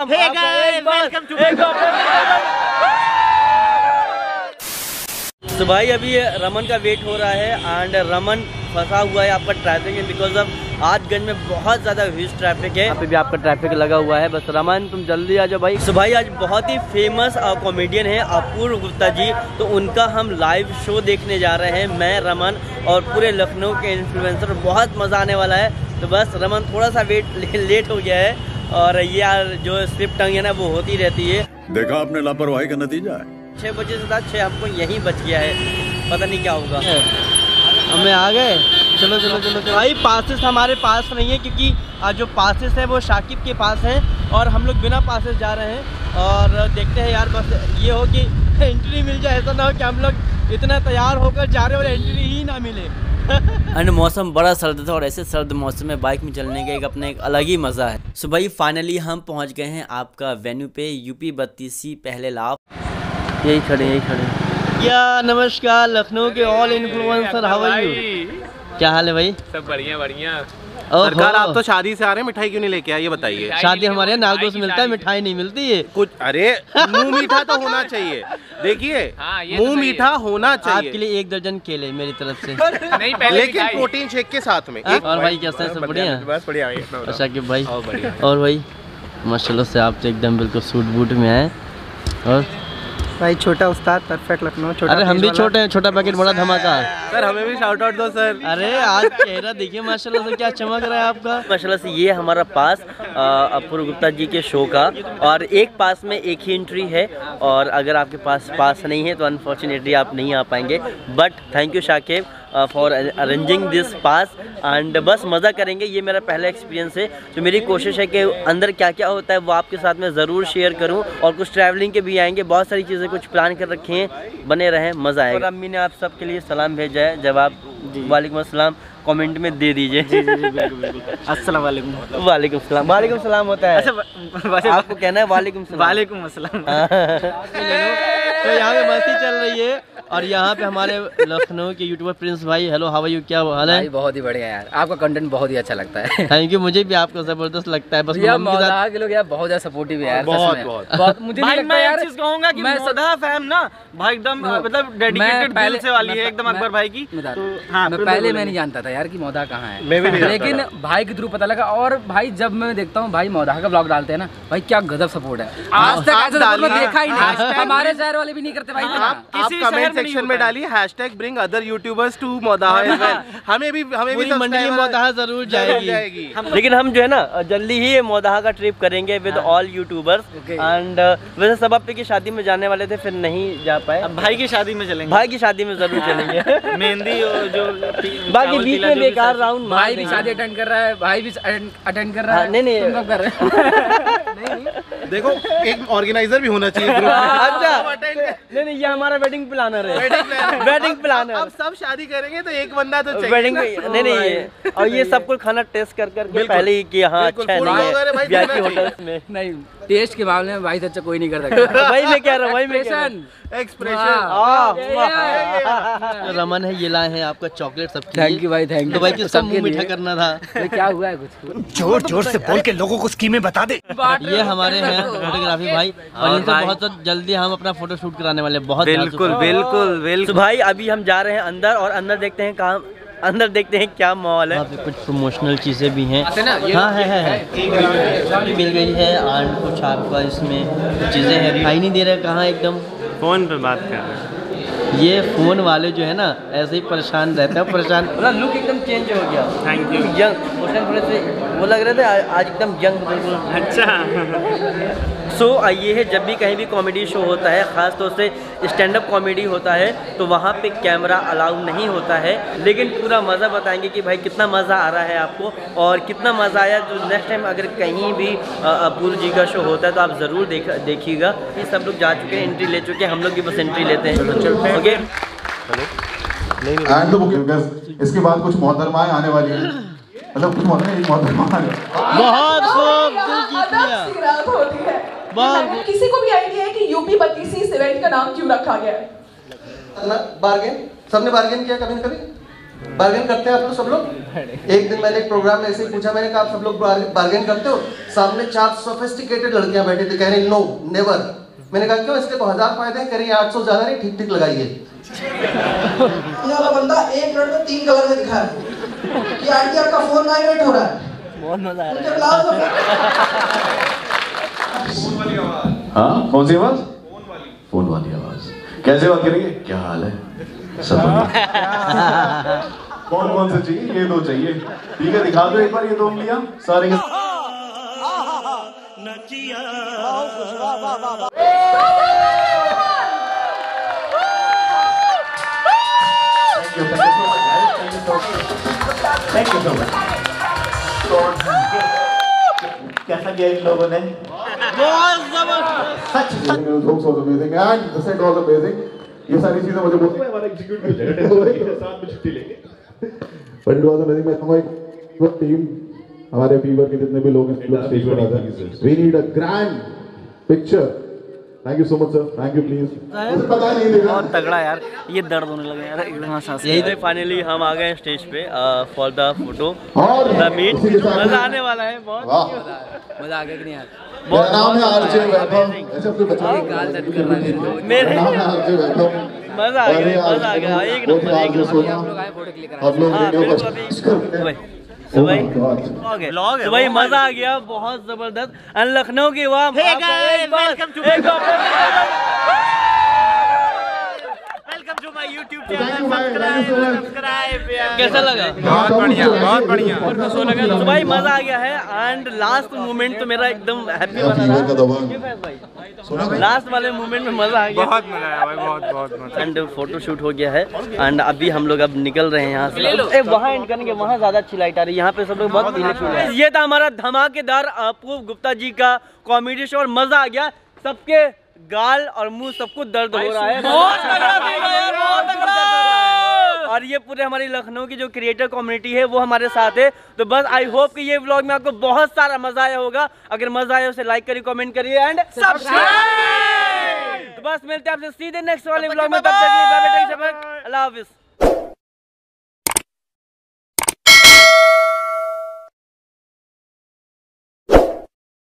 Hey guys, welcome to तो भाई अभी रमन का वेट हो रहा है एंड रमन फंसा हुआ है आपका ट्रैफिक में बिकॉज ऑफ आजगंज में बहुत ज़्यादा ह्यूज ट्रैफिक है। यहाँ पे भी आपका ट्रैफिक लगा हुआ है। बस रमन तुम जल्दी आ जाओ भाई। तो भाई आज बहुत ही फेमस कॉमेडियन है अपूर्व गुप्ता जी, तो उनका हम लाइव शो देखने जा रहे हैं, मैं रमन और पूरे लखनऊ के इन्फ्लुएंसर। बहुत मज़ा आने वाला है। तो बस रमन थोड़ा सा लेट हो गया है और ये जो स्लिप टंग है ना वो होती रहती है। देखा आपने लापरवाही का नतीजा है। 6 बजे से 6 हमको यहीं बच गया है, पता नहीं क्या होगा। हमें आ गए। चलो चलो चलो चलो भाई। पासेस हमारे पास नहीं है क्योंकि आज जो पासेस है वो शाकिब के पास हैं और हम लोग बिना पासेस जा रहे हैं। और देखते हैं यार, बस ये हो कि एंट्री मिल जाए, ऐसा ना हो कि हम लोग इतना तैयार होकर जा रहे और एंट्री ही ना मिले। एंड मौसम बड़ा सर्द था और ऐसे सर्द मौसम में बाइक में चलने का अपना एक अलग ही मज़ा है। सो भाई फाइनली हम पहुंच गए हैं आपका वेन्यू पे, यूपी 32 पहले लाभ। यही खड़े या नमस्कार लखनऊ के all influencer, how are you? क्या हाल है भाई? सब बढ़िया बढ़िया। सरकार आप तो शादी से आ रहे हैं, मिठाई क्यों नहीं लेके आए ये बताइए। शादी हमारे यहाँ नागदोष मिलता है, मिठाई नहीं मिलती है कुछ। अरे मुंह मीठा तो होना चाहिए, देखिए मुंह मीठा होना चाहिए। आपके लिए 1 दर्जन केले मेरी तरफ से नहीं पहले, लेकिन प्रोटीन शेक के साथ में। और भाई कैसे सब बढ़िया? बस बढ़िया। अच्छा कि भाई और भाई माशाल्लाह से आप तो एकदम बिल्कुल सूट बूट में आए। और भाई छोटा उस्ताद परफेक्ट लखनऊ। छोटा, अरे हम भी छोटे हैं, छोटा पैकेट बड़ा धमाका। सर हमें भी शाउट आउट दो सर। अरे आज चेहरा देखिए माशाल्लाह से क्या चमक रहा है आपका। माशाल्लाह से ये हमारा पास अपूर्व गुप्ता जी के शो का, और एक पास में एक ही एंट्री है। और अगर आपके पास नहीं है तो अनफॉर्चुनेटली आप नहीं आ पाएंगे। But thank you Shakib for arranging this pass and बस मज़ा करेंगे। ये मेरा पहला एक्सपीरियंस है, तो मेरी कोशिश है कि अंदर क्या क्या होता है वो आपके साथ में ज़रूर शेयर करूं। और कुछ ट्रैवलिंग के भी आएंगे, बहुत सारी चीज़ें कुछ प्लान कर रखे हैं, बने रहें, मज़ा आएगा। और अम्मी ने आप सबके लिए सलाम भेजा है, जवाब वालेकुम अस्सलाम कमेंट में दे दीजिए। जी जी बिल्कुल। अस्सलाम वालेकुम। वालेकुम सलाम। वालेकुम सलाम होता है। अच्छा आपको कहना है वालेकुम सलाम। वालेकुम अस्सलाम। तो यहाँ पे मस्ती चल रही है और यहाँ पे हमारे लखनऊ के यूट्यूबर प्रिंस भाई, हेलो हाउ आर यू, क्या हाल है? बहुत ही बढ़िया यार, आपका कंटेंट बहुत ही अच्छा लगता है। थैंक यू, मुझे भी आपका जबरदस्त लगता है। बस के लोग यार बहुत ज्यादा सपोर्टिव है यार, बहुत मुझे नहीं लगता यार। चीज कहूंगा कि मैं सदा फैन ना भाई, एकदम मतलब डेडिकेटेड दिल से वाली है एकदम अकबर भाई की। तो हाँ, पहले मैं नहीं जानता था यार कि मौदा कहाँ है, लेकिन भाई के थ्रू पता लगा। और भाई जब मैं देखता हूँ भाई मौदा का ब्लॉग डालते हैं ना, भाई क्या गजब सपोर्ट है। आज तक ऐसा देखा ही नहीं, हमारे शहर वाले भी नहीं करते भाई। आप कमेंट सेक्शन में डालिए #bring other YouTubers to Modaha। हमें भी मंडली मोदाहा जरूर जाएगी। लेकिन हम जो है ना जल्दी ही मोदाहा का ट्रिप करेंगे विद ऑल यूट्यूबर्स। एंड वैसे सब आप की शादी में जाने वाले थे, फिर नहीं जा पाए। भाई की शादी में चलेंगे, भाई की शादी में जरूर चलेंगे। मेहंदी जो बाकी बीच में बेकार राउंड। भाई भी शादी अटेंड कर रहा है, भाई भी अटेंड कर रहा है। नहीं तुम कब कर रहे हो? देखो एक ऑर्गेनाइजर भी होना चाहिए। अच्छा नहीं ये हमारा वेडिंग प्लानर है। Wedding planner. अब सब शादी करेंगे तो एक बंदा तो चाहिए। वेडिंग नहीं और ये सब कुछ खाना टेस्ट कर करके पहले ही कि हाँ अच्छा नहीं है वीआईपी होटल्स में। नहीं टेस्ट के मामले में भाई से अच्छा कोई नहीं कर सकता। वही मैं कह रहा हूँ, वही मैं एक्सप्रेशन। रमन है, ये लाए हैं आपका चॉकलेट सब। थैंक यू भाई, थैंक यू। तो भाई किसका मुंह मीठा करना था? क्या हुआ है कुछ? जोर जोर से बोल के लोगों को स्कीमें बता दे। ये हमारे हैं फोटोग्राफी भाई, और इनसे बहुत जल्दी हम अपना फोटो शूट कराने वाले। बहुत बिल्कुल बिल्कुल बिल्कुल। तो भाई अभी हम जा रहे हैं अंदर, और अंदर देखते हैं कहाँ, अंदर देखते हैं क्या मॉल है। वहाँ पे कुछ प्रमोशनल चीज़ें भी हैं। हाँ है मिल गई है। और कुछ आपका इसमें चीज़ें हैं, दिखाई नहीं दे रहा कहाँ, एकदम फोन पे बात कर रहे हैं। ये फ़ोन वाले जो है ना ऐसे ही परेशान रहते हैं, परेशान। पूरा लुक एकदम चेंज हो गया। Thank you. यंग उस टाइम थोड़े से वो लग रहे थे, आज एकदम यंग बिल्कुल। अच्छा सो ये है, जब भी कहीं भी कॉमेडी शो होता है, ख़ास तौर से स्टैंड अप कॉमेडी होता है, तो वहाँ पे कैमरा अलाउ नहीं होता है। लेकिन पूरा मज़ा बताएंगे कि भाई कितना मज़ा आ रहा है आपको और कितना मज़ा आया। तो नेक्स्ट टाइम अगर कहीं भी अपूर्व जी का शो होता है तो आप ज़रूर देखिएगा। ये सब लोग जा चुके हैं, एंट्री ले चुके हैं, हम लोग भी बस एंट्री लेते हैं। ओके एंड बुकिंग इसके बाद कुछ मोहतरमाएं आने वाली हैं, मतलब कुछ मोहतरमा बहुत खूब, दिल जीत लिया। होती है। किसी को भी आइडिया है कि यूपी 32 इस इवेंट का नाम क्यों रखा गया है? बार्गेन, सबने बार्गेन किया कभी न कभी? बार्गेन करते हैं आप तो सब लोग? एक दिन मैंने एक प्रोग्राम में ऐसे ही पूछा, मैंने कहा आप सब लोग बार्गेन करते हो? सामने 4 सोफिस्टिकेटेड लड़कियां बैठी थी, कह रही नो नेवर। मैंने कहा क्यों? इसके तो 1000 फायदे हैं। कह रही 800 ज्यादा नहीं, ठीक ठीक लगाइए। ये वाला बंदा 1 मिनट में 3 कलर में दिखा है कि आंटी आपका फोन वाइब्रेट हो रहा है। बहुत मजा आ रहा है। हाँ, कौन सी आवाज? फोन वाली आवाज। कैसे बात करेंगे? क्या हाल है? सब कौन कौन से चाहिए? ये 2 चाहिए। ठीक है, दिखा दो एक बार ये 2 उंगलियां सारे के। Thank you so much. कैसा किया इन लोगों ने? बहुत जबरदस्त। ये सारी चीजें मुझे बोलती है हमारा एग्जीक्यूटिव हो जाएगा, साथ में छुट्टी लेंगे। But it was amazing. मैं कहूंगा एक टीम, हमारे फीवर के जितने भी लोग हैं लोग स्टेज पर आते हैं। We need a grand picture. Thank you so much sir, thank you please. मुझे पता नहीं था। बहुत तगड़ा यार, ये दर्द होने लगे यार एकदम सांस। यही तो फाइनली हम आ गए स्टेज पे फॉर द फोटो और द मीट। मजा आने वाला है बहुत। मजा आ गया कि नहीं यार? मेरा नाम है आरजे वैभव। ऐसे अपने बच्चों को गाल दर्द कर रहा है मेरे नाम है आरजे वैभव। मजा आ गया, मजा आ गया। एक नंबर, एक नंबर। हम लोग आए फोटो क्लिक आप लोग हाँ, वीडियो बिल्कुल तो भाई मजा आ गया, बहुत जबरदस्त। लखनऊ की warm welcome to my YouTube channel. कैसा लगा? बहुत बढ़िया, बहुत बढ़िया। तो भाई मजा आ गया है। एंड लास्ट मोमेंट तो मेरा एकदम हैप्पी वाला। लास्ट वाले मोमेंट में मजा आ गया, बहुत मजा आया भाई, बहुत बहुत मजा। एंड फोटो शूट हो गया है। एंड अभी हम लोग अब निकल रहे हैं यहाँ से। वहाँ एंड करेंगे, वहाँ ज्यादा अच्छी लाइट आ रही है, यहाँ पे सब लोग बहुत पीले फील है। ये था हमारा धमाकेदार अपूर्व गुप्ता जी का कॉमेडी शो और मजा आ गया। सबके गाल और मुंह सब कुछ दर्द हो रहा है, बहुत और ये पूरे हमारी लखनऊ की जो क्रिएटर कम्युनिटी है वो हमारे साथ है। तो बस आई होप कि ये व्लॉग में आपको बहुत सारा मजा आया होगा। अगर मजा आया उसे लाइक करिए, कमेंट करिए एंड सब्सक्राइब। तो बस मिलते हैं आपसे सीधे नेक्स्ट वाले व्लॉग में। तब तक के लिए बाय बाय, अल्लाह हाफिज।